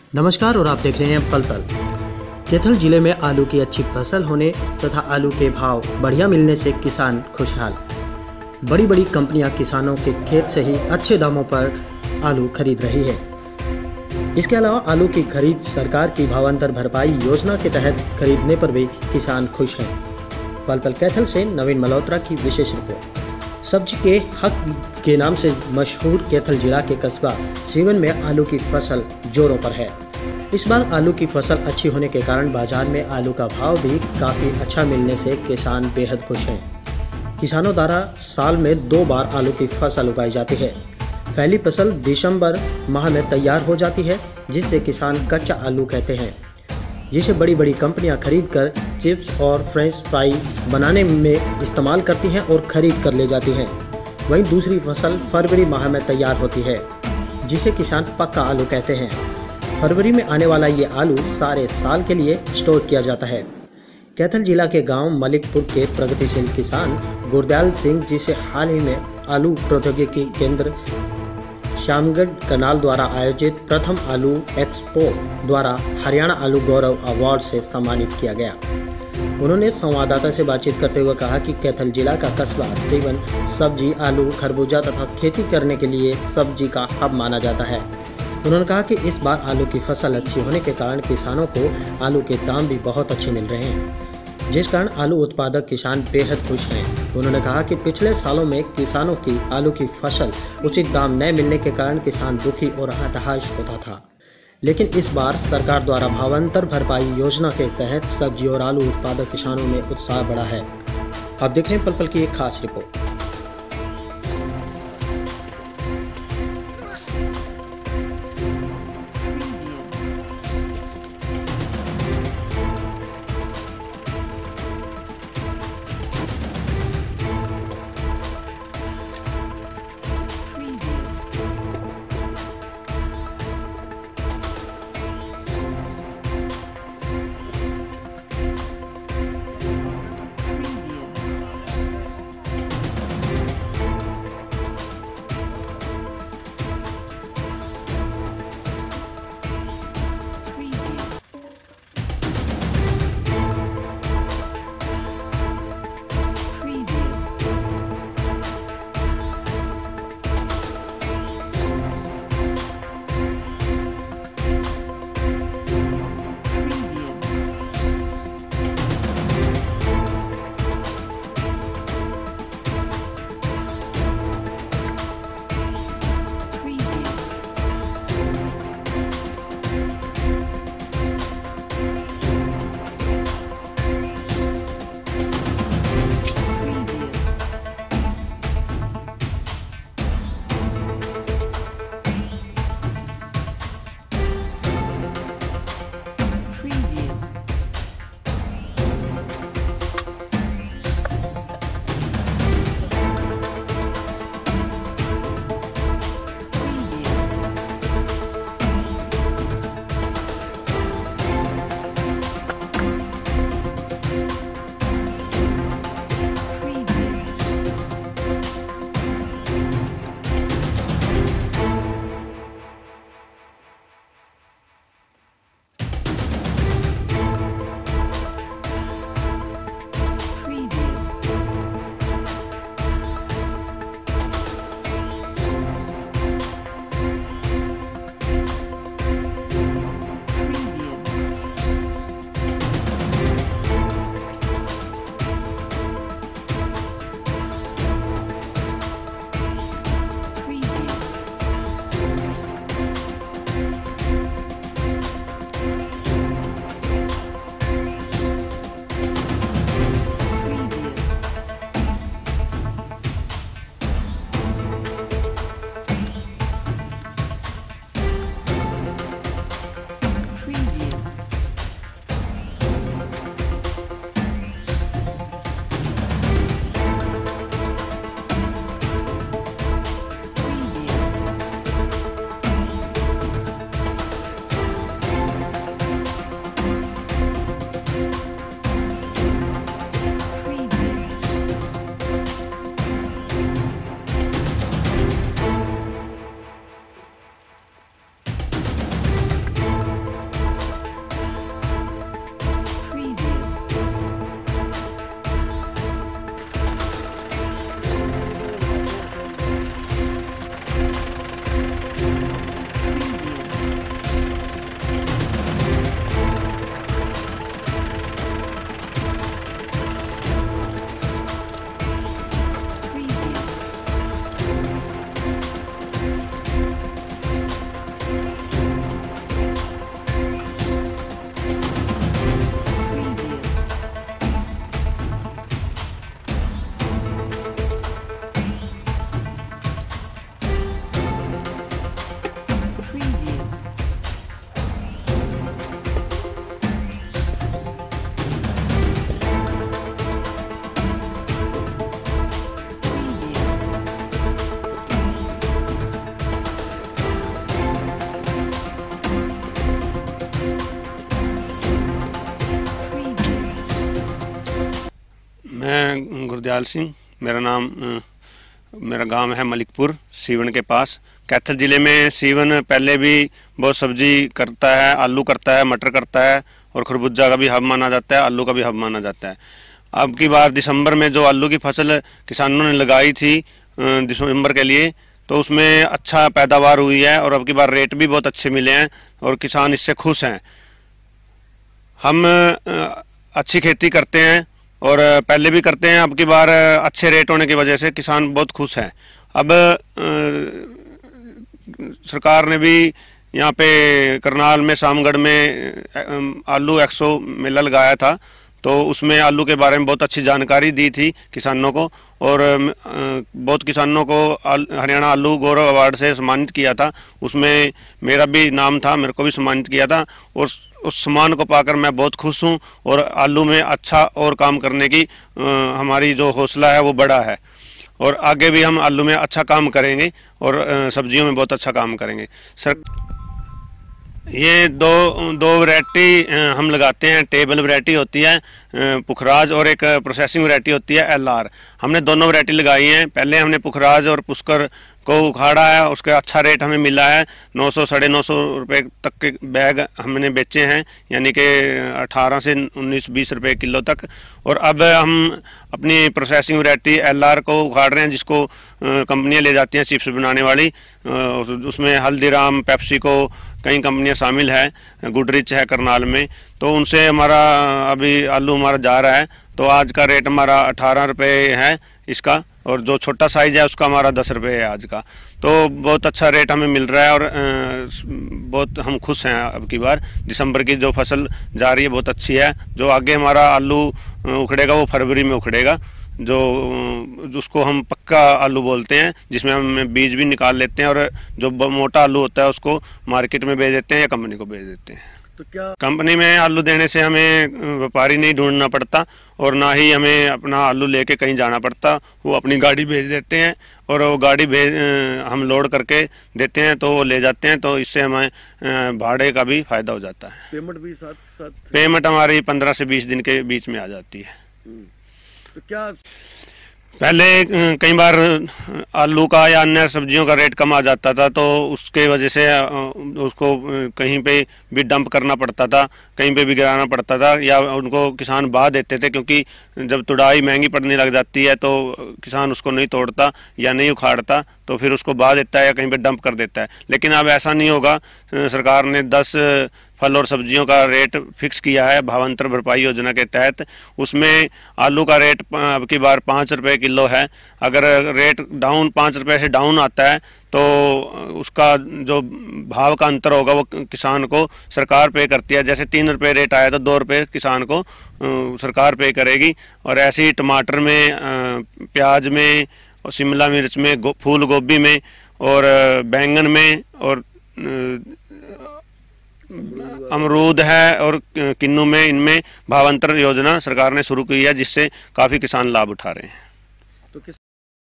नमस्कार और आप देख रहे हैं पल पल। कैथल जिले में आलू की अच्छी फसल होने तथा आलू के भाव बढ़िया मिलने से किसान खुशहाल। बड़ी बड़ी कंपनियां किसानों के खेत से ही अच्छे दामों पर आलू खरीद रही है। इसके अलावा आलू की खरीद सरकार की भावांतर भरपाई योजना के तहत खरीदने पर भी किसान खुश हैं। पल पल कैथल से नवीन मल्होत्रा की विशेष रिपोर्ट। सब्जी के हक के नाम से मशहूर कैथल जिला के कस्बा सीवन में आलू की फसल जोरों पर है। इस बार आलू की फसल अच्छी होने के कारण बाजार में आलू का भाव भी काफ़ी अच्छा मिलने से किसान बेहद खुश हैं। किसानों द्वारा साल में 2 बार आलू की फसल उगाई जाती है। पहली फसल दिसंबर माह में तैयार हो जाती है, जिससे किसान कच्चा आलू कहते हैं, जिसे बड़ी बड़ी कंपनियां खरीदकर चिप्स और फ्रेंच फ्राई बनाने में इस्तेमाल करती हैं और खरीद कर ले जाती हैं। वहीं दूसरी फसल फरवरी माह में तैयार होती है, जिसे किसान पक्का आलू कहते हैं। फरवरी में आने वाला ये आलू सारे साल के लिए स्टोर किया जाता है। कैथल जिला के गांव मलिकपुर के प्रगतिशील किसान गुरदयाल सिंह जी से हाल ही में आलू प्रौद्योगिकी केंद्र शामगढ़ कनाल द्वारा आयोजित प्रथम आलू एक्सपो द्वारा हरियाणा आलू गौरव अवार्ड से सम्मानित किया गया। उन्होंने संवाददाता से बातचीत करते हुए कहा कि कैथल जिला का कस्बा सीवन सब्जी, आलू, खरबूजा तथा खेती करने के लिए सब्जी का हब माना जाता है। उन्होंने कहा कि इस बार आलू की फसल अच्छी होने के कारण किसानों को आलू के दाम भी बहुत अच्छे मिल रहे हैं, जिस कारण आलू उत्पादक किसान बेहद खुश हैं। उन्होंने कहा कि पिछले सालों में किसानों की आलू की फसल उचित दाम न मिलने के कारण किसान दुखी और हताश होता था, लेकिन इस बार सरकार द्वारा भावांतर भरपाई योजना के तहत सब्जी और आलू उत्पादक किसानों में उत्साह बढ़ा है। आप देखें पल पल की एक खास रिपोर्ट। गुरदयाल सिंह मेरा गांव है मलिकपुर सीवन के पास। कैथल ज़िले में सीवन पहले भी बहुत सब्जी करता है, आलू करता है, मटर करता है और खरबूजा का भी हब माना जाता है, आलू का भी हब माना जाता है। अब की बार दिसंबर में जो आलू की फसल किसानों ने लगाई थी दिसंबर के लिए, तो उसमें अच्छा पैदावार हुई है और अब की बार रेट भी बहुत अच्छे मिले हैं और किसान इससे खुश हैं। हम अच्छी खेती करते हैं और पहले भी करते हैं, अब की बार अच्छे रेट होने की वजह से किसान बहुत खुश हैं। अब सरकार ने भी यहाँ पे करनाल में शामगढ़ में आलू 100 मेला लगाया था, तो उसमें आलू के बारे में बहुत अच्छी जानकारी दी थी किसानों को और बहुत किसानों को हरियाणा आलू गौरव अवार्ड से सम्मानित किया था। उसमें मेरा भी नाम था, मेरे को भी सम्मानित किया था और उस सम्मान को पाकर मैं बहुत खुश हूँ और आलू में अच्छा और काम करने की हमारी जो हौसला है वो बड़ा है और आगे भी हम आलू में अच्छा काम करेंगे और सब्जियों में बहुत अच्छा काम करेंगे। सर, ये दो वैरायटी हम लगाते हैं। टेबल वैरायटी होती है पुखराज और एक प्रोसेसिंग वैरायटी होती है LR। हमने दोनों वैरायटी लगाई हैं। पहले हमने पुखराज और पुष्कर को उखाड़ा है, उसका अच्छा रेट हमें मिला है। 900 साढ़े 900 रुपये तक के बैग हमने बेचे हैं, यानी कि 18 से 19-20 रुपये किलो तक। और अब हम अपनी प्रोसेसिंग वैरायटी LR को उखाड़ रहे हैं, जिसको कंपनियां ले जाती हैं चिप्स बनाने वाली। उसमें हल्दीराम, पेप्सिको, कई कंपनियां शामिल है, गुडरिच है करनाल में। तो उनसे हमारा अभी आलू हमारा जा रहा है। तो आज का रेट हमारा 18 रुपये है इसका, और जो छोटा साइज़ है उसका हमारा 10 रुपये है आज का। तो बहुत अच्छा रेट हमें मिल रहा है और बहुत हम खुश हैं। अब की बार दिसंबर की जो फसल जा रही है बहुत अच्छी है। जो आगे हमारा आलू उखड़ेगा वो फरवरी में उखड़ेगा, जो उसको हम पक्का आलू बोलते हैं, जिसमें हम बीज भी निकाल लेते हैं और जो मोटा आलू होता है उसको मार्केट में बेच देते हैं या कंपनी को बेच देते हैं। तो क्या कंपनी में आलू देने से हमें व्यापारी नहीं ढूंढना पड़ता और ना ही हमें अपना आलू लेके कहीं जाना पड़ता। वो अपनी गाड़ी भेज देते हैं और वो गाड़ी हम लोड करके देते हैं तो वो ले जाते हैं। तो इससे हमें भाड़े का भी फायदा हो जाता है। पेमेंट भी साथ पेमेंट हमारी 15 से 20 दिन के बीच में आ जाती है। तो क्या पहले कई बार आलू का या अन्य सब्जियों का रेट कम आ जाता था, तो उसके वजह से उसको कहीं पे भी डंप करना पड़ता था, कहीं पे भी गिराना पड़ता था, या उनको किसान बहा देते थे, क्योंकि जब तुड़ाई महंगी पड़ने लग जाती है तो किसान उसको नहीं तोड़ता या नहीं उखाड़ता, तो फिर उसको बहा देता है या कहीं पे डंप कर देता है। लेकिन अब ऐसा नहीं होगा। सरकार ने 10 फल और सब्जियों का रेट फिक्स किया है भावांतर भरपाई योजना के तहत। उसमें आलू का रेट अब की बार 5 रुपये किलो है। अगर रेट डाउन 5 रुपये से डाउन आता है तो उसका जो भाव का अंतर होगा वो किसान को सरकार पे करती है। जैसे 3 रुपये रेट आया तो 2 रुपये किसान को सरकार पे करेगी। और ऐसे ही टमाटर में, प्याज में, और शिमला मिर्च में, फूल गोभी में, और बैंगन में, और अमरूद है और किन्नू में, इनमें भावांतर योजना सरकार ने शुरू की है, जिससे काफ़ी किसान लाभ उठा रहे हैं। तो